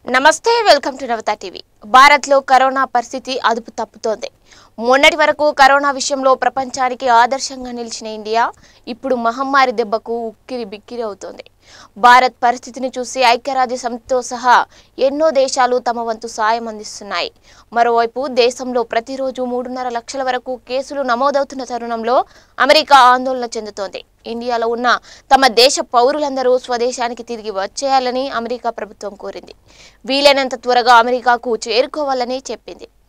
నమస్తే welcome to Navata TV. Bharat లో corona పరిస్థితి అదుపు తప్పుతోంది। మొన్నటి వరకు కరోనా విషయంలో ప్రపంచానికి ఆదర్శంగా నిలిచిన ఇండియా ఇప్పుడు మహమ్మారి దెబ్బకు ఉక్కిరి బిక్కిరి అవుతోంది। భారత్ పరిస్థితిని చూసి ఐక్యరాజ్య సమితితో సహా ఎన్నో దేశాలు తమ వంతు సాయం అందిస్తున్నాయి। మరోవైపు దేశంలో ప్రతిరోజు 3.5 లక్షల వరకు కేసులు నమోదవుతున్న తరుణంలో అమెరికా ఆందోళన చెందుతోంది। ఇండియాలో ఉన్న తమ దేశ పౌరులందరూ స్వదేశానికి తిరిగి వచ్చేయాలని అమెరికా ప్రభుత్వం కోరింది। వీలైనంత త్వరగా అమెరికాకు చేరుకోవాలని చెప్పింది।